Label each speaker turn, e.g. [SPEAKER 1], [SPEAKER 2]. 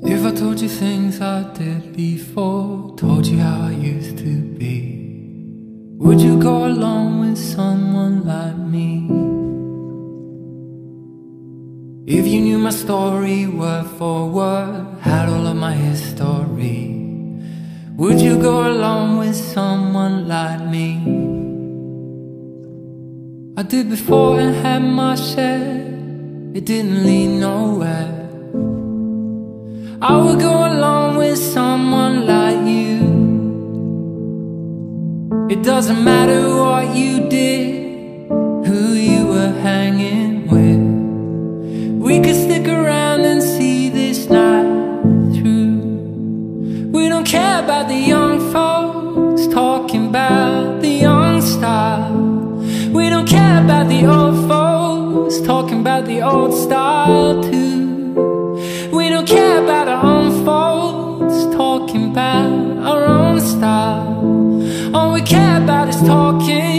[SPEAKER 1] If I told you things I did before, told you how I used to be, would you go along with someone like me? If you knew my story word for word, had all of my history, would you go along with someone like me? I did before and had my share, it didn't lead nowhere. I would go along with someone like you. It doesn't matter what you did, who you were hanging with. We could stick around and see this night through. We don't care about the young folks talking about the young style. We don't care about the old folks talking about the old style too. We don't care about our own folks talking about our own style. All we care about is talking